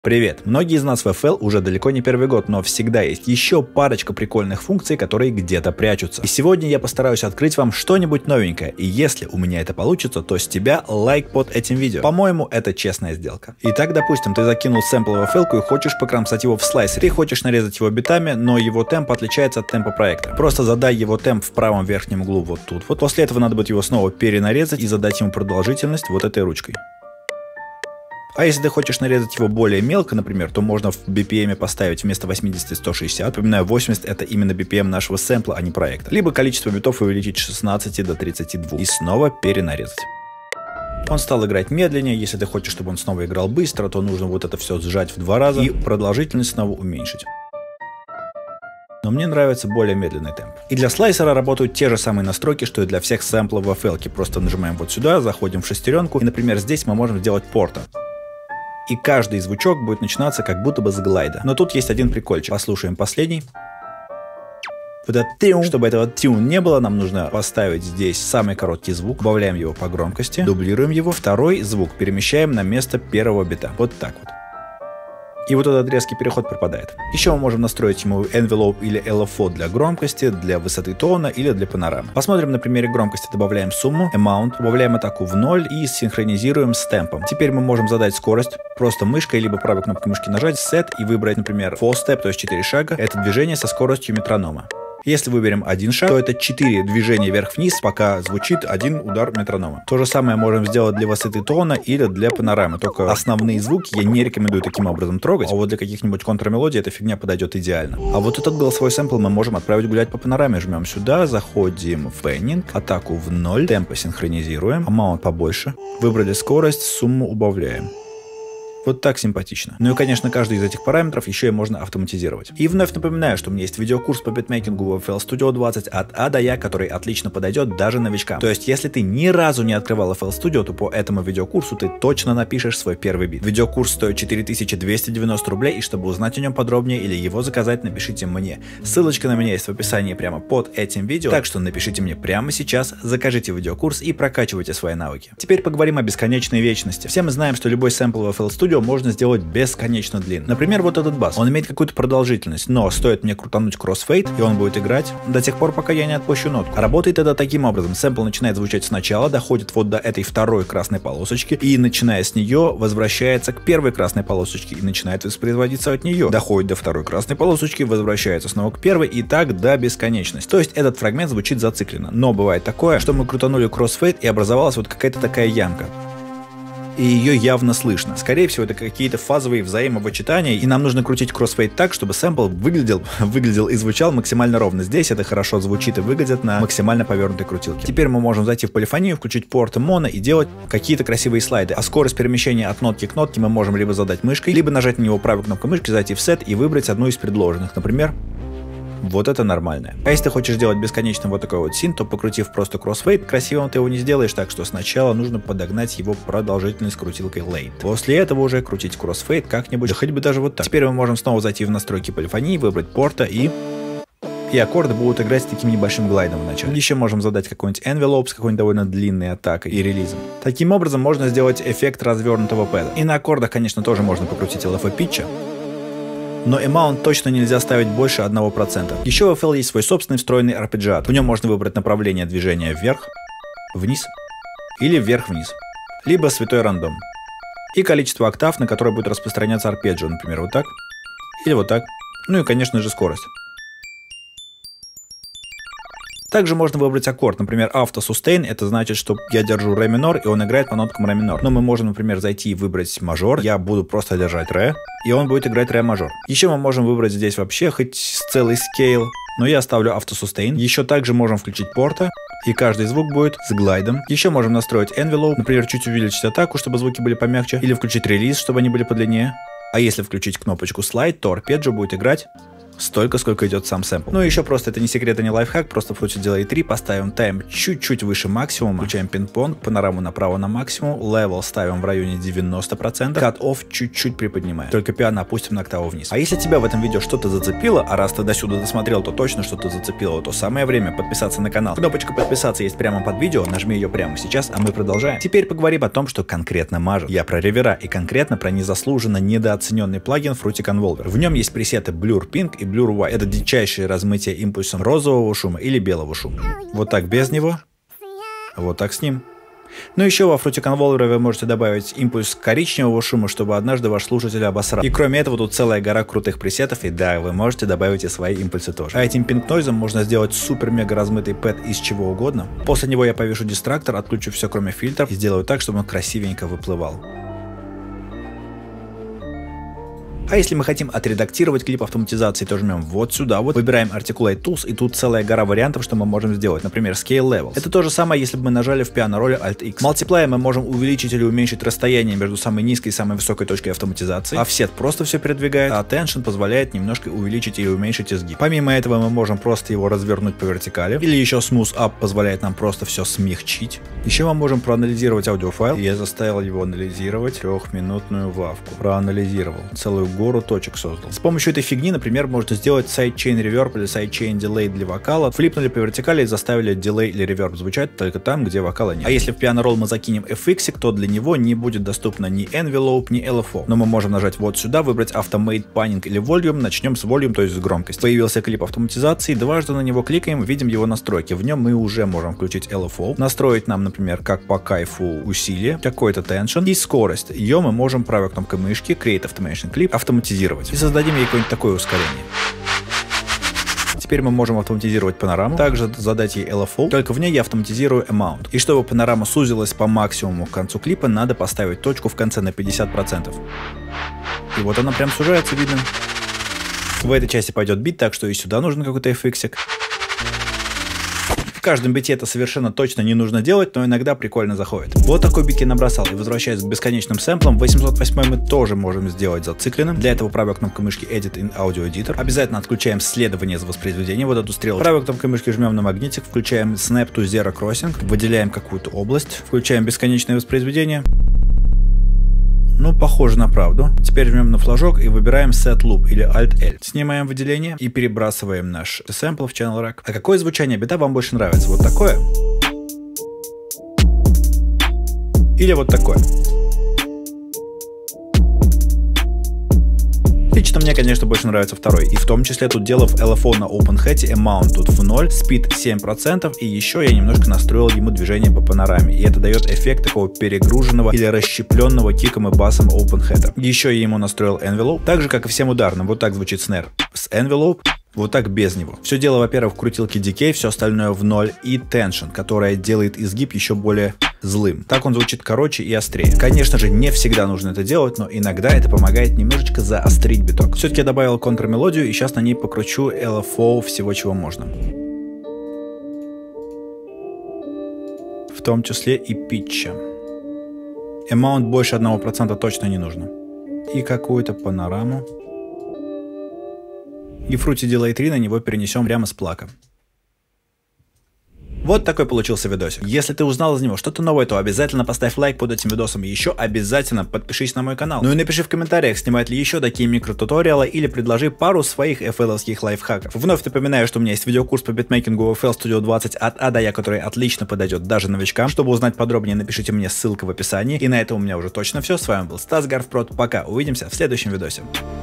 Привет! Многие из нас в FL уже далеко не первый год, но всегда есть еще парочка прикольных функций, которые где-то прячутся. И сегодня я постараюсь открыть вам что-нибудь новенькое, и если у меня это получится, то с тебя лайк под этим видео. По-моему, это честная сделка. Итак, допустим, ты закинул сэмпл в FL и хочешь покромсать его в слайсере. Ты хочешь нарезать его битами, но его темп отличается от темпа проекта. Просто задай его темп в правом верхнем углу вот тут. Вот после этого надо будет его снова перенарезать и задать ему продолжительность вот этой ручкой. А если ты хочешь нарезать его более мелко, например, то можно в BPM поставить вместо 80 160. Напоминаю, 80 это именно BPM нашего сэмпла, а не проекта. Либо количество битов увеличить с 16 до 32 и снова перенарезать. Он стал играть медленнее. Если ты хочешь, чтобы он снова играл быстро, то нужно вот это все сжать в 2 раза и продолжительность снова уменьшить. Но мне нравится более медленный темп. И для слайсера работают те же самые настройки, что и для всех сэмплов в FL. Просто нажимаем вот сюда, заходим в шестеренку, и, например, здесь мы можем сделать порта. И каждый звучок будет начинаться как будто бы с глайда. Но тут есть один прикольчик. Послушаем последний. Вот этот тюн. Чтобы этого тюн не было, нам нужно поставить здесь самый короткий звук, добавляем его по громкости, дублируем его, второй звук перемещаем на место первого бита. Вот так вот. И вот этот резкий переход пропадает. Еще мы можем настроить ему envelope или LFO для громкости, для высоты тона или для панорамы. Посмотрим на примере громкости. Добавляем сумму, amount, добавляем атаку в 0 и синхронизируем с темпом. Теперь мы можем задать скорость просто мышкой либо правой кнопкой мышки нажать set и выбрать, например, 4 step, то есть 4 шага. Это движение со скоростью метронома. Если выберем один шаг, то это 4 движения вверх-вниз, пока звучит один удар метронома. То же самое можем сделать для высоты тона или для панорамы, только основные звуки я не рекомендую таким образом трогать, а вот для каких-нибудь контрмелодий эта фигня подойдет идеально. А вот этот голосовой сэмпл мы можем отправить гулять по панораме. Жмем сюда, заходим в пеннинг, атаку в 0, темпо синхронизируем, amount побольше, выбрали скорость, сумму убавляем. Вот так симпатично. Ну и, конечно, каждый из этих параметров еще и можно автоматизировать. И вновь напоминаю, что у меня есть видеокурс по битмейкингу в FL Studio 20 от А до Я, который отлично подойдет даже новичкам. То есть, если ты ни разу не открывал FL Studio, то по этому видеокурсу ты точно напишешь свой первый бит. Видеокурс стоит 4290 рублей, и чтобы узнать о нем подробнее или его заказать, напишите мне. Ссылочка на меня есть в описании прямо под этим видео, так что напишите мне прямо сейчас, закажите видеокурс и прокачивайте свои навыки. Теперь поговорим о бесконечной вечности. Все мы знаем, что любой сэмпл в FL Studio можно сделать бесконечно длинным. Например, вот этот бас. Он имеет какую-то продолжительность, но стоит мне крутануть кроссфейд, и он будет играть до тех пор, пока я не отпущу нотку. Работает это таким образом. Сэмпл начинает звучать сначала, доходит вот до этой второй красной полосочки, и начиная с нее возвращается к первой красной полосочке и начинает воспроизводиться от нее. Доходит до второй красной полосочки, возвращается снова к первой и так до бесконечности. То есть этот фрагмент звучит зацикленно. Но бывает такое, что мы крутанули кроссфейд и образовалась вот какая-то такая ямка. И ее явно слышно. Скорее всего, это какие-то фазовые взаимовычитания, и нам нужно крутить кроссфейд так, чтобы сэмпл выглядел и звучал максимально ровно. Здесь это хорошо звучит и выглядит на максимально повернутой крутилке. Теперь мы можем зайти в полифонию, включить порты моно и делать какие-то красивые слайды. А скорость перемещения от нотки к нотке мы можем либо задать мышкой, либо нажать на него правой кнопкой мышки, зайти в сет и выбрать одну из предложенных. Например, вот это нормальное. А если ты хочешь сделать бесконечно вот такой вот синт, то покрутив просто кроссфейд, красивым ты его не сделаешь, так что сначала нужно подогнать его продолжительность крутилкой late. После этого уже крутить кроссфейд как-нибудь, да хоть бы даже вот так. Теперь мы можем снова зайти в настройки полифонии, выбрать порта и аккорды будут играть с таким небольшим глайдом в начале. Еще можем задать какой-нибудь envelope с какой-нибудь довольно длинной атакой и релизом. Таким образом можно сделать эффект развернутого пэда. И на аккордах, конечно, тоже можно покрутить LFO питча. Но amount точно нельзя ставить больше 1%. Еще в FL есть свой собственный встроенный арпеджиатор. В нем можно выбрать направление движения вверх, вниз или вверх-вниз. Либо святой рандом. И количество октав, на которое будет распространяться арпеджио. Например, вот так. Или вот так. Ну и, конечно же, скорость. Также можно выбрать аккорд, например, auto-sustain, это значит, что я держу ре минор, и он играет по ноткам ре минор. Но мы можем, например, зайти и выбрать мажор, я буду просто держать ре, и он будет играть ре мажор. Еще мы можем выбрать здесь вообще хоть целый scale, но я оставлю auto-sustain. Еще также можем включить порта, и каждый звук будет с глайдом. Еще можем настроить envelope, например, чуть увеличить атаку, чтобы звуки были помягче, или включить релиз, чтобы они были подлиннее. А если включить кнопочку слайд, то арпеджио будет играть столько, сколько идет сам сэмпл. Ну и еще просто это не секрет, это не лайфхак, просто в Fruity Delay 3 поставим тайм чуть-чуть выше максимума, включаем пинг-понг, панораму направо на максимум, левел ставим в районе 90%, кат-офф чуть-чуть приподнимаем, только пиано опустим на октаву вниз. А если тебя в этом видео что-то зацепило, а раз ты до сюда досмотрел, то точно что-то зацепило, то самое время подписаться на канал. Кнопочка подписаться есть прямо под видео, нажми ее прямо сейчас, а мы продолжаем. Теперь поговорим о том, что конкретно мажет. Я про ревера и конкретно про незаслуженно недооцененный плагин Fruity Convolver. В нем есть пресеты Blur Pink и Blur White. Это дичайшее размытие импульсом розового шума или белого шума. Вот так без него, вот так с ним. Ну еще во Fruity Convolver вы можете добавить импульс коричневого шума, чтобы однажды ваш слушатель обосрал. И кроме этого тут целая гора крутых пресетов, и да, вы можете добавить и свои импульсы тоже. А этим Pink Noise можно сделать супер-мега размытый пэд из чего угодно. После него я повешу дистрактор, отключу все кроме фильтров и сделаю так, чтобы он красивенько выплывал. А если мы хотим отредактировать клип автоматизации, то жмем вот сюда, вот выбираем Articulate Tools, и тут целая гора вариантов, что мы можем сделать. Например, Scale Levels. Это то же самое, если бы мы нажали в пиано-роли Alt-X. Multiply мы можем увеличить или уменьшить расстояние между самой низкой и самой высокой точкой автоматизации. Offset просто все передвигает, а Tension позволяет немножко увеличить или уменьшить изгиб. Помимо этого мы можем просто его развернуть по вертикали. Или еще Smooth Up позволяет нам просто все смягчить. Еще мы можем проанализировать аудиофайл. Я заставил его анализировать 3-минутную вавку. Проанализировал. Целую гору точек создал. С помощью этой фигни, например, можно сделать sidechain reverb или sidechain delay для вокала, флипнули по вертикали и заставили delay или reverb звучать только там, где вокала нет. А если в piano roll мы закинем FX, то для него не будет доступно ни envelope, ни LFO. Но мы можем нажать вот сюда, выбрать Automate Panning или Volume, начнем с Volume, то есть с громкости. Появился клип автоматизации, дважды на него кликаем, видим его настройки. В нем мы уже можем включить LFO, настроить нам, например, как по кайфу усилие, какой-то tension и скорость. Ее мы можем правой кнопкой мышки Create Automation Clip автоматизировать и создадим ей какое-нибудь такое ускорение. Теперь мы можем автоматизировать панораму, также задать ей LFO, только в ней я автоматизирую Amount. И чтобы панорама сузилась по максимуму к концу клипа, надо поставить точку в конце на 50%. И вот она прям сужается, видно. В этой части пойдет бит, так что и сюда нужен какой-то FX-ик. В каждом бите это совершенно точно не нужно делать, но иногда прикольно заходит. Вот такой бит я набросал, и возвращаясь к бесконечным сэмплам, 808 мы тоже можем сделать зацикленным. Для этого правой кнопкой мышки Edit in Audio Editor. Обязательно отключаем следование за воспроизведение, вот эту стрелку. Правой кнопкой мышки жмем на магнитик, включаем Snap to Zero Crossing, выделяем какую-то область, включаем бесконечное воспроизведение. Ну, похоже на правду. Теперь жмем на флажок и выбираем Set Loop или Alt-L. Снимаем выделение и перебрасываем наш сэмпл в Channel Rack. А какое звучание бита вам больше нравится? Вот такое? Или вот такое? Лично мне, конечно, больше нравится второй. И в том числе тут дело в LFO на OpenHat, Amount тут в 0, Speed 7%, и еще я немножко настроил ему движение по панораме. И это дает эффект такого перегруженного или расщепленного киком и басом OpenHat. Еще я ему настроил Envelope, так же, как и всем ударным. Вот так звучит снэр с Envelope. Вот так без него. Все дело, во-первых, в крутилке Decay, все остальное в 0, и Tension, которая делает изгиб еще более злым. Так он звучит короче и острее. Конечно же, не всегда нужно это делать, но иногда это помогает немножечко заострить биток. Все-таки я добавил контрмелодию, и сейчас на ней покручу LFO всего, чего можно. В том числе и питча. Amount больше 1% точно не нужно. И какую-то панораму. И Fruity Delay 3 на него перенесем прямо с плака. Вот такой получился видосик. Если ты узнал из него что-то новое, то обязательно поставь лайк под этим видосом и еще обязательно подпишись на мой канал. Ну и напиши в комментариях, снимать ли еще такие микротуториалы или предложи пару своих FL-овских лайфхаков. Вновь напоминаю, что у меня есть видеокурс по битмейкингу FL Studio 20 от А до Я, который отлично подойдет даже новичкам. Чтобы узнать подробнее, напишите мне, ссылка в описании. И на этом у меня уже точно все. С вами был Стас Гарфпрод. Пока, увидимся в следующем видосе.